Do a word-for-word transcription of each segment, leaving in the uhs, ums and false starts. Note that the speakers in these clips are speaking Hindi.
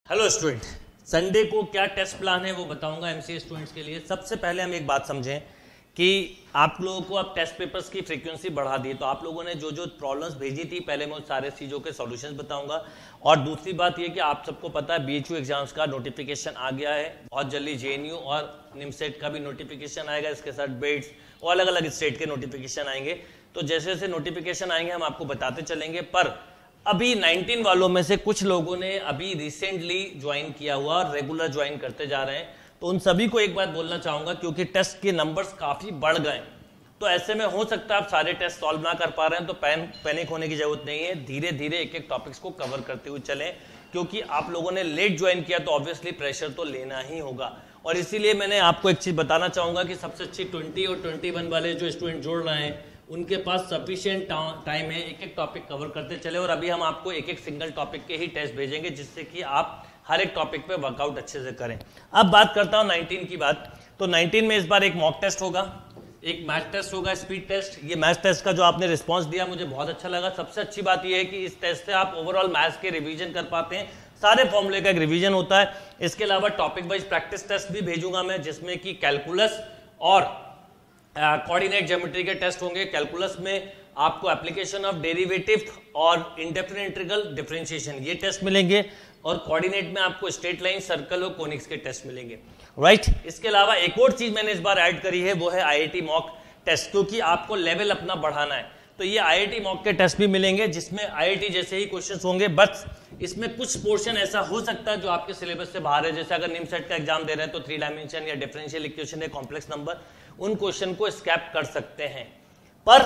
हेलो स्टूडेंट, संडे को क्या टेस्ट प्लान है वो बताऊंगा एमसीए स्टूडेंट्स के लिए। सबसे पहले हम एक बात समझें कि आप लोगों को अब टेस्ट पेपर्स की फ्रीक्वेंसी बढ़ा दी, तो आप लोगों ने जो जो प्रॉब्लम्स भेजी थी पहले मैं उस सारे चीज़ों के सॉल्यूशंस बताऊंगा। और दूसरी बात ये कि आप सबको पता है बीएचयू एग्जाम्स का नोटिफिकेशन आ गया है, बहुत जल्दी जेएनयू और निमसेट का भी नोटिफिकेशन आएगा, इसके साथ बेट्स और अलग अलग स्टेट के नोटिफिकेशन आएंगे। तो जैसे जैसे नोटिफिकेशन आएंगे हम आपको बताते चलेंगे। पर अभी नाइनटीन वालों में से कुछ लोगों ने अभी रिसेंटली ज्वाइन किया हुआ और रेगुलर ज्वाइन करते जा रहे हैं, तो उन सभी को एक बात बोलना चाहूंगा, क्योंकि टेस्ट के नंबर्स काफी बढ़ गए, तो ऐसे में हो सकता है आप सारे टेस्ट सॉल्व ना कर पा रहे हैं, तो पैन पैनिक होने की जरूरत नहीं है। धीरे धीरे एक एक टॉपिक्स को कवर करते हुए चलें, क्योंकि आप लोगों ने लेट ज्वाइन किया तो ऑब्वियसली प्रेशर तो लेना ही होगा। और इसीलिए मैंने आपको एक चीज बताना चाहूंगा कि सबसे अच्छी ट्वेंटी और ट्वेंटी वन वाले जो स्टूडेंट जुड़ रहे हैं उनके पास सफिशिएंट टाइम है, एक एक टॉपिक कवर करते चले। और अभी हम आपको एक एक सिंगल टॉपिक के ही टेस्ट भेजेंगे, जिससे कि आप हर एक टॉपिक पे वर्कआउट अच्छे से करें। अब बात करता हूं नाइनटीन की बात। तो नाइनटीन में इस बार एक मॉक टेस्ट होगा, एक मैथ टेस्ट होगा, स्पीड टेस्ट। ये मैथ टेस्ट का जो आपने रिस्पॉन्स दिया मुझे बहुत अच्छा लगा। सबसे अच्छी बात यह है कि इस टेस्ट से आप ओवरऑल मैथ्स के रिवीजन कर पाते हैं, सारे फॉर्मूले का एक रिवीजन होता है। इसके अलावा टॉपिक वाइज प्रैक्टिस टेस्ट भी भेजूंगा मैं, जिसमें कि कैलकुलस और कोऑर्डिनेट ज्योमेट्री के टेस्ट होंगे। कैलकुलस में आपको एप्लीकेशन ऑफ डेरिवेटिव और इंडेफिनिट इंटीग्रल डिफरेंशिएशन ये टेस्ट मिलेंगे, और कोऑर्डिनेट में आपको स्ट्रेट लाइन, सर्कल और कोनिक्स के टेस्ट मिलेंगे, राइट। इसके अलावा एक और चीज मैंने इस बार ऐड करी है, वो है आईआईटी मॉक टेस्ट, क्योंकि आपको लेवल अपना बढ़ाना है। तो ये आईआईटी मॉक के टेस्ट भी मिलेंगे, जिसमें आईआईटी जैसे ही क्वेश्चंस होंगे, बस इसमें कुछ पोर्शन ऐसा हो सकता है जो आपके सिलेबस से बाहर है। जैसे अगर निमसेट का एग्जाम दे रहे हैं तो थ्री डायमेंशन या डिफरेंशियल इक्वेशन या कॉम्प्लेक्स नंबर, उन क्वेश्चन को स्कैप कर सकते हैं, पर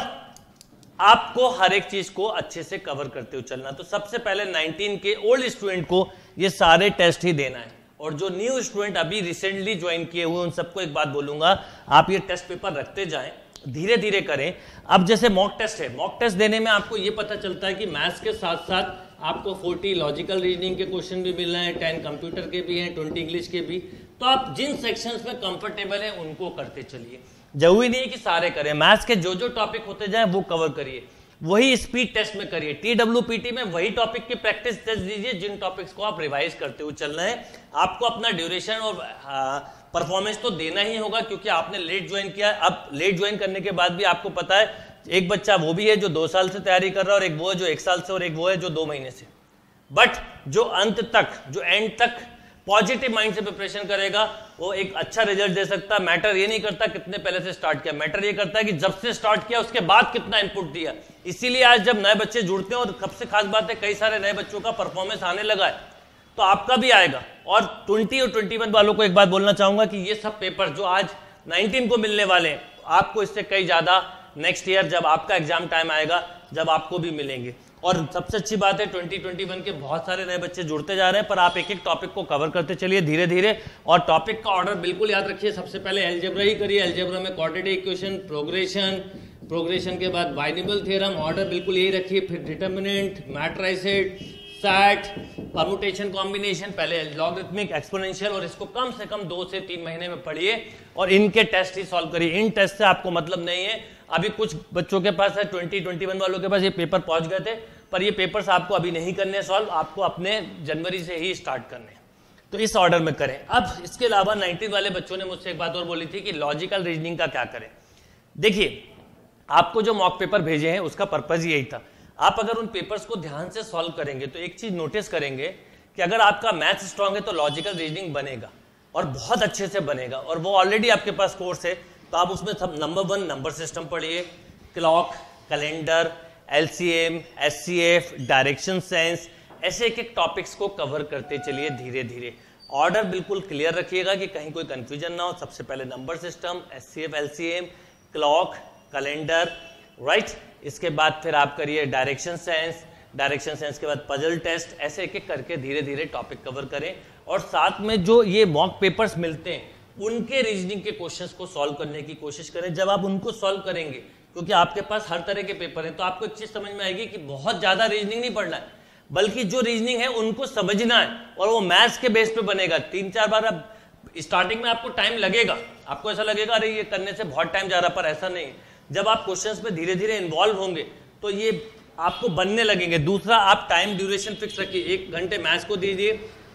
आपको हर एक चीज को अच्छे से कवर करते हुए चलना। तो सबसे पहले नाइनटीन के ओल्ड स्टूडेंट को ये सारे टेस्ट ही देना है, और जो न्यू स्टूडेंट अभी रिसेंटली ज्वाइन किए हुए उन सबको एक बात बोलूंगा, आप ये टेस्ट पेपर रखते जाएं, धीरे धीरे करें। अब जैसे मॉक टेस्ट है, मॉक टेस्ट देने में आपको ये पता चलता है कि मैथ्स के साथ साथ आपको फोर्टी लॉजिकल रीजनिंग के क्वेश्चन भी मिल रहे हैं, टेन कंप्यूटर के भी हैं, ट्वेंटी इंग्लिश के भी। तो आप जिन सेक्शंस में कंफर्टेबल हैं उनको करते चलिए, जरूरी नहीं है कि सारे करें। मैथ्स के जो जो टॉपिक होते जाए वो कवर करिए, वही स्पीड टेस्ट में करिए। टीडब्ल्यूपीटी में वही टॉपिक की प्रैक्टिस टेस्ट दीजिए जिन टॉपिक्स को आप रिवाइज करते हुए चलना है। आपको अपना ड्यूरेशन और परफॉर्मेंस तो देना ही होगा, क्योंकि आपने लेट ज्वाइन किया है। अब लेट ज्वाइन करने के बाद भी आपको पता है, एक बच्चा वो भी है जो दो साल से तैयारी कर रहा है, और एक वो है जो एक साल से, और एक वो है जो दो महीने से। बट जो अंत तक, जो एंड तक पॉजिटिव माइंड से प्रिपरेशन करेगा, वो एक अच्छा रिजल्ट दे सकता है। मैटर ये नहीं करता कितने पहले से स्टार्ट किया, मैटर ये करता है कि जब से स्टार्ट किया उसके बाद कितना इनपुट दिया। इसीलिए आज जब नए बच्चे जुड़ते हैं, और सबसे खास बात है कई सारे नए बच्चों का परफॉर्मेंस आने लगा है, तो आपका भी आएगा। और ट्वेंटी और ट्वेंटी वन वालों को एक बात बोलना चाहूंगा कि ये सब पेपर जो आज नाइनटीन को मिलने वाले हैं, आपको इससे कई ज्यादा नेक्स्ट ईयर जब आपका एग्जाम टाइम आएगा, जब आपको भी मिलेंगे। और सबसे अच्छी बात है ट्वेंटी ट्वेंटी वन के बहुत सारे नए बच्चे जुड़ते जा रहे हैं, पर आप एक एक टॉपिक को कवर करते चलिए धीरे धीरे। और टॉपिक का ऑर्डर बिल्कुल याद रखिए, सबसे पहले एल्जेब्रा ही करिए। एल्जेब्रा में क्वाड्रेटिक इक्वेशन, प्रोग्रेशन, प्रोग्रेशन के बाद बाइनोमियल थ्योरम, ऑर्डर बिल्कुल यही रखिए। फिर determinant, matrices, set, permutation, combination, पहले लॉगरिथमिक, एक्सपोनेंशियल, और इसको कम से कम दो से तीन महीने में पढ़िए और इनके टेस्ट ही सॉल्व करिए। इन टेस्ट से आपको मतलब नहीं है। अभी कुछ बच्चों के पास है, ट्वेंटी ट्वेंटी वन वालों के पास ये पेपर पहुंच गए थे, पर ये पेपर्स आपको अभी नहीं करने सॉल्व, आपको अपने जनवरी से ही स्टार्ट करने, तो इस ऑर्डर में करें। अब इसके अलावा नाइनटीन वाले बच्चों ने मुझसे एक बात और बोली थी कि लॉजिकल रीजनिंग का क्या करें। देखिए, आपको जो मॉक पेपर भेजे हैं उसका पर्पज यही था, आप अगर उन पेपर्स को ध्यान से सॉल्व करेंगे तो एक चीज नोटिस करेंगे कि अगर आपका मैथ्स स्ट्रांग है तो लॉजिकल रीजनिंग बनेगा, और बहुत अच्छे से बनेगा। और वो ऑलरेडी आपके पास कोर्स है, तो आप उसमें सब नंबर वन नंबर सिस्टम पढ़िए, clock, calendar, LCM, HCF, direction sense, ऐसे एक एक टॉपिक्स को कवर करते चलिए धीरे धीरे। ऑर्डर बिल्कुल क्लियर रखिएगा कि कहीं कोई कंफ्यूजन ना हो। सबसे पहले number system, HCF, LCM, clock, calendar, right. इसके बाद फिर आप करिए डायरेक्शन सेंस, डायरेक्शन सेंस के बाद पजल टेस्ट, ऐसे एक एक करके धीरे धीरे टॉपिक कवर करें। और साथ में जो ये मॉक पेपर्स मिलते हैं उनके रीजनिंग के क्वेश्चंस को सॉल्व करने की कोशिश करें। जब आप उनको सॉल्व करेंगे, क्योंकि आपके पास हर तरह के पेपर हैं, तो आपको एक चीज समझ में आएगी कि बहुत ज्यादा रीजनिंग नहीं पढ़ना है, बल्कि जो रीजनिंग है उनको समझना है, और वो मैथ्स के बेस पे बनेगा। तीन चार बार अब स्टार्टिंग में आपको टाइम लगेगा, आपको ऐसा लगेगा अरे ये करने से बहुत टाइम जा रहा, पर ऐसा नहीं। जब आप क्वेश्चंस में धीरे धीरे इन्वॉल्व होंगे तो ये आपको बनने लगेंगे। दूसरा, आप टाइम ड्यूरेशन फिक्स रखिए, एक घंटे मैथ्स को दीजिए,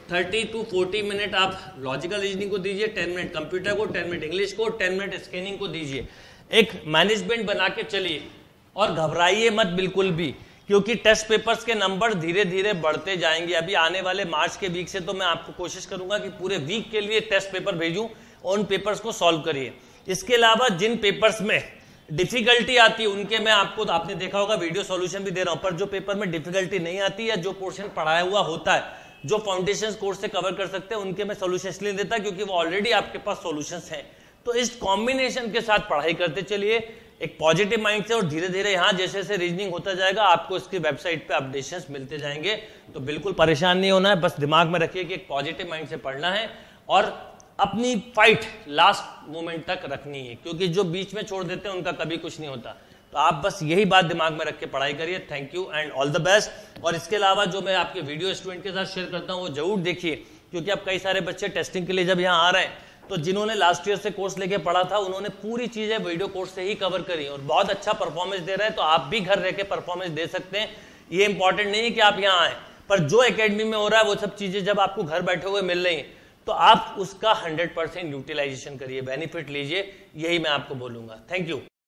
थर्टी टू फोर्टी मिनट आप लॉजिकल रीजनिंग को दीजिए, टेन मिनट कंप्यूटर को, टेन मिनट इंग्लिश को, टेन मिनट स्कैनिंग को दीजिए। एक मैनेजमेंट बना के चलिए और घबराइए मत बिल्कुल भी, क्योंकि टेस्ट पेपर्स के नंबर धीरे धीरे बढ़ते जाएंगे। अभी आने वाले मार्च के वीक से तो मैं आपको कोशिश करूंगा कि पूरे वीक के लिए टेस्ट पेपर भेजूं, उन पेपर्स को सॉल्व करिए। इसके अलावा जिन पेपर्स में डिफिकल्टी आती है उनके मैं आपको, आपने देखा होगा वीडियो सॉल्यूशन भी दे रहा हूं, पर जो पेपर में डिफिकल्टी नहीं आती या जो पोर्शन पढ़ाया हुआ होता है, जो फाउंडेशन कोर्स से कवर कर सकते हैं, उनके मैं सॉल्यूशन इसलिए देता क्योंकि वो ऑलरेडी आपके पास सॉल्यूशंस हैं। तो इस कॉम्बिनेशन के साथ पढ़ाई करते चलिए एक पॉजिटिव माइंड से, और धीरे धीरे यहाँ जैसे जैसे रीजनिंग होता जाएगा आपको इसकी वेबसाइट पे अपडेशंस मिलते जाएंगे। तो बिल्कुल परेशान नहीं होना है, बस दिमाग में रखिए कि एक पॉजिटिव माइंड से पढ़ना है और अपनी फाइट लास्ट मोमेंट तक रखनी है, क्योंकि जो बीच में छोड़ देते हैं उनका कभी कुछ नहीं होता। तो आप बस यही बात दिमाग में रख के पढ़ाई करिए। Thank you and all the best. और इसके अलावा जो मैं आपके वीडियो स्टूडेंट के साथ शेयर करता हूँ वो जरूर देखिए, क्योंकि अब कई सारे बच्चे टेस्टिंग के लिए जब यहाँ आ रहे हैं तो जिन्होंने लास्ट ईयर से कोर्स लेके पढ़ा था उन्होंने पूरी चीजें वीडियो कोर्स से ही कवर करी और बहुत अच्छा परफॉर्मेंस दे रहे हैं। तो आप भी घर रह के परफॉर्मेंस दे सकते हैं। ये इंपॉर्टेंट नहीं है कि आप यहाँ आए, पर जो एकेडमी में हो रहा है वो सब चीजें जब आपको घर बैठे हुए मिल रही हैं तो आप उसका हंड्रेड परसेंट यूटिलाइजेशन करिए, बेनिफिट लीजिए, यही मैं आपको बोलूंगा। Thank you.